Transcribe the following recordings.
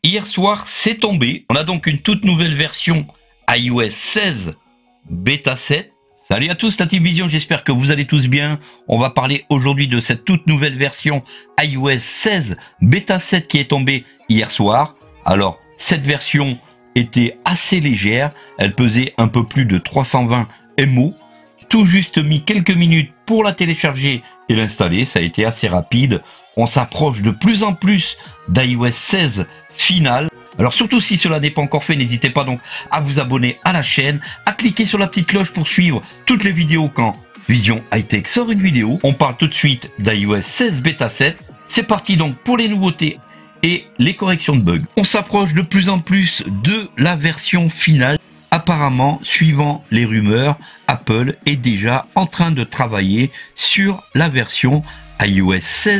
hier soir, c'est tombé. On a donc une toute nouvelle version iOS 16 Beta 7. Salut à tous la Team Vision, j'espère que vous allez tous bien. On va parler aujourd'hui de cette toute nouvelle version iOS 16 Beta 7 qui est tombée hier soir. Alors, cette version était assez légère. Elle pesait un peu plus de 320 MO. Tout juste mis quelques minutes pour la télécharger et l'installer. Ça a été assez rapide. On s'approche de plus en plus d'iOS 16 final. Alors surtout si cela n'est pas encore fait, n'hésitez pas donc à vous abonner à la chaîne, à cliquer sur la petite cloche pour suivre toutes les vidéos quand Vision High Tech sort une vidéo. On parle tout de suite d'iOS 16 Beta 7. C'est parti donc pour les nouveautés et les corrections de bugs. On s'approche de plus en plus de la version finale. Apparemment, suivant les rumeurs, Apple est déjà en train de travailler sur la version iOS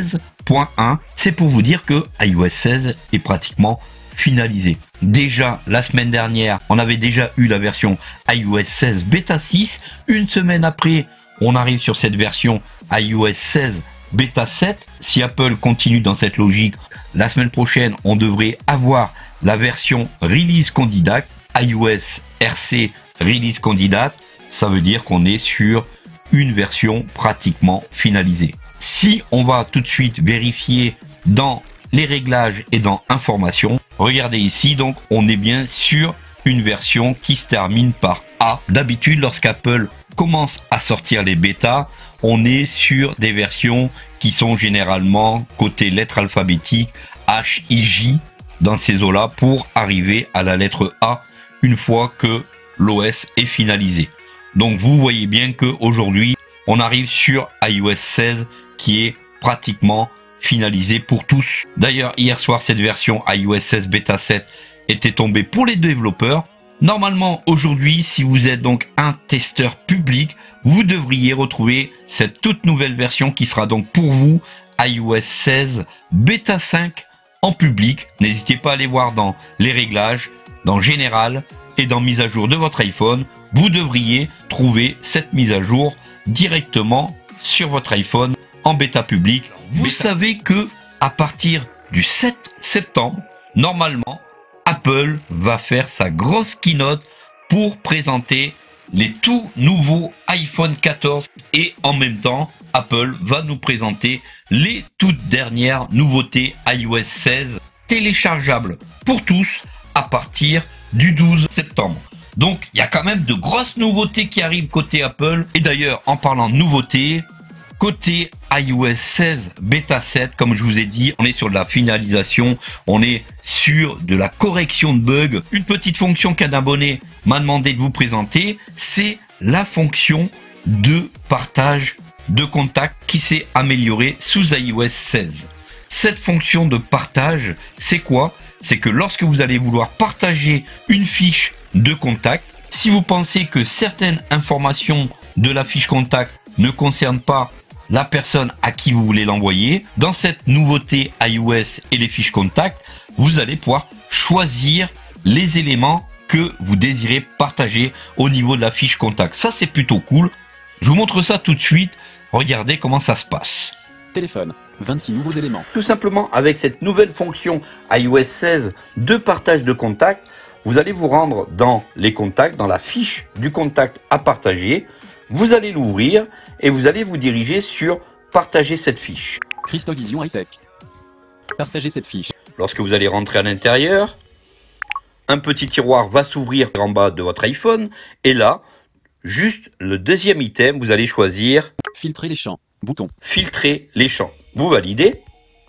16.1. C'est pour vous dire que iOS 16 est pratiquement finalisé. Déjà la semaine dernière, on avait déjà eu la version iOS 16 Beta 6. Une semaine après, on arrive sur cette version iOS 16 Beta 7. Si Apple continue dans cette logique, la semaine prochaine, on devrait avoir la version Release Candidate, iOS RC Release Candidate. Ça veut dire qu'on est sur une version pratiquement finalisée. Si on va tout de suite vérifier dans les réglages et dans informations, regardez ici, donc on est bien sur une version qui se termine par A. D'habitude, lorsqu'Apple commence à sortir les bêtas, on est sur des versions qui sont généralement côté lettres alphabétiques H, I, J dans ces eaux-là pour arriver à la lettre A une fois que l'OS est finalisé. Donc vous voyez bien qu'aujourd'hui, on arrive sur iOS 16 qui est pratiquement finalisé pour tous. D'ailleurs, hier soir, cette version iOS 16 Beta 7 était tombée pour les développeurs. Normalement, aujourd'hui, si vous êtes donc un testeur public, vous devriez retrouver cette toute nouvelle version qui sera donc pour vous iOS 16 Beta 5 en public. N'hésitez pas à aller voir dans les réglages, dans Général et dans mise à jour de votre iPhone. Vous devriez trouver cette mise à jour directement sur votre iPhone en bêta public. Vous savez que à partir du 7 septembre, normalement, Apple va faire sa grosse keynote pour présenter les tout nouveaux iPhone 14 et en même temps, Apple va nous présenter les toutes dernières nouveautés iOS 16 téléchargeables pour tous à partir du 12 septembre. Donc, il y a quand même de grosses nouveautés qui arrivent côté Apple. Et d'ailleurs, en parlant de nouveautés, côté iOS 16 Beta 7, comme je vous ai dit, on est sur de la finalisation, on est sur de la correction de bugs. Une petite fonction qu'un abonné m'a demandé de vous présenter, c'est la fonction de partage de contacts qui s'est améliorée sous iOS 16. Cette fonction de partage, c'est quoi? C'est que lorsque vous allez vouloir partager une fiche de contact, si vous pensez que certaines informations de la fiche contact ne concernent pas la personne à qui vous voulez l'envoyer, dans cette nouveauté iOS et les fiches contact, vous allez pouvoir choisir les éléments que vous désirez partager au niveau de la fiche contact. Ça, c'est plutôt cool. Je vous montre ça tout de suite. Regardez comment ça se passe. Téléphone, 26 nouveaux éléments. Tout simplement, avec cette nouvelle fonction iOS 16 de partage de contacts, vous allez vous rendre dans les contacts, dans la fiche du contact à partager. Vous allez l'ouvrir et vous allez vous diriger sur partager cette fiche. Christophe Vision High Tech. Partagez cette fiche. Lorsque vous allez rentrer à l'intérieur, un petit tiroir va s'ouvrir en bas de votre iPhone et là, juste le deuxième item, vous allez choisir Filtrer les champs. Bouton. Filtrer les champs. Vous validez.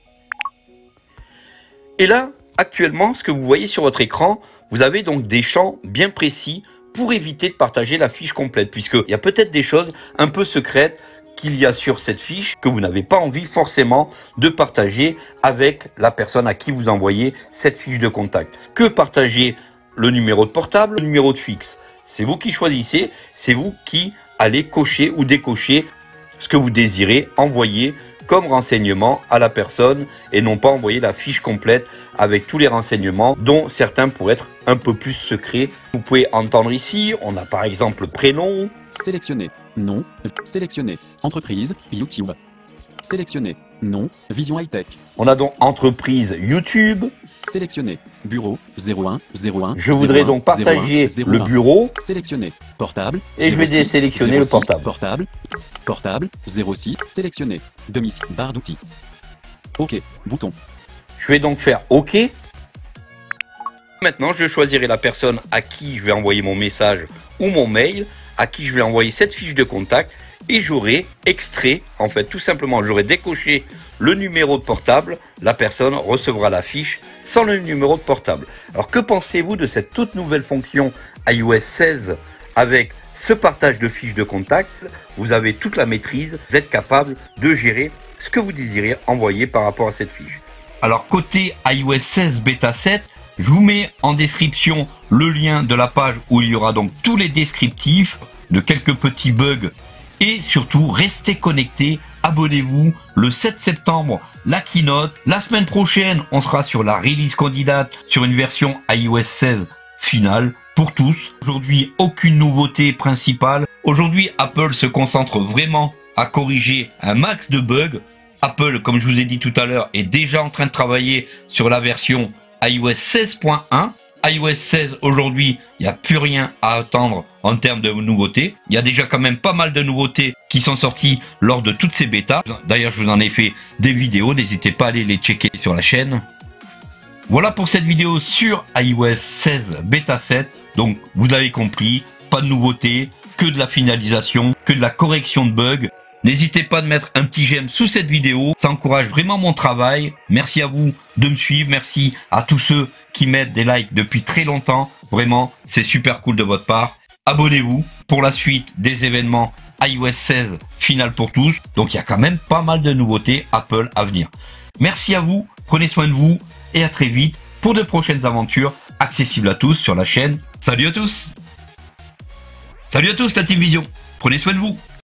Et là, actuellement, ce que vous voyez sur votre écran, vous avez donc des champs bien précis pour éviter de partager la fiche complète, puisqu'il y a peut-être des choses un peu secrètes qu'il y a sur cette fiche que vous n'avez pas envie forcément de partager avec la personne à qui vous envoyez cette fiche de contact. Que partager le numéro de portable, le numéro de fixe. C'est vous qui choisissez, c'est vous qui allez cocher ou décocher ce que vous désirez envoyer comme renseignement à la personne et non pas envoyer la fiche complète avec tous les renseignements dont certains pourraient être un peu plus secrets. Vous pouvez entendre ici, on a par exemple le prénom. Sélectionner. Non. Sélectionner. Entreprise. YouTube. Sélectionner. Non. Vision High Tech. On a donc entreprise YouTube. Sélectionné. Bureau 01 01. Je voudrais donc partager 01, le 01. bureau Sélectionné. Portable. et je vais 06, désélectionner le 06, portable. Portable. Portable 06. Sélectionné. Domicile. Barre d'outils. OK. Bouton. Je vais donc faire OK. Maintenant, je choisirai la personne à qui je vais envoyer mon message ou mon mail, à qui je vais envoyer cette fiche de contact et j'aurai extrait, en fait, tout simplement, j'aurai décoché le numéro de portable, la personne recevra la fiche sans le numéro de portable. Alors, que pensez-vous de cette toute nouvelle fonction iOS 16 avec ce partage de fiches de contact? Vous avez toute la maîtrise, vous êtes capable de gérer ce que vous désirez envoyer par rapport à cette fiche. Alors côté iOS 16 bêta 7, je vous mets en description le lien de la page où il y aura donc tous les descriptifs de quelques petits bugs et surtout restez connectés, abonnez-vous. Le 7 septembre, la keynote. La semaine prochaine, on sera sur la release candidate sur une version iOS 16 finale pour tous. Aujourd'hui, aucune nouveauté principale. Aujourd'hui, Apple se concentre vraiment à corriger un max de bugs. Apple, comme je vous ai dit tout à l'heure, est déjà en train de travailler sur la version iOS 16.1. iOS 16, aujourd'hui, il n'y a plus rien à attendre en termes de nouveautés. Il y a déjà quand même pas mal de nouveautés qui sont sorties lors de toutes ces bêtas. D'ailleurs, je vous en ai fait des vidéos, n'hésitez pas à aller les checker sur la chaîne. Voilà pour cette vidéo sur iOS 16 bêta 7. Donc, vous l'avez compris, pas de nouveautés, que de la finalisation, que de la correction de bugs. N'hésitez pas à mettre un petit j'aime sous cette vidéo, ça encourage vraiment mon travail. Merci à vous de me suivre, merci à tous ceux qui mettent des likes depuis très longtemps. Vraiment, c'est super cool de votre part. Abonnez-vous pour la suite des événements iOS 16 finale pour tous. Donc il y a quand même pas mal de nouveautés Apple à venir. Merci à vous, prenez soin de vous et à très vite pour de prochaines aventures accessibles à tous sur la chaîne. Salut à tous! Salut à tous la Team Vision, prenez soin de vous!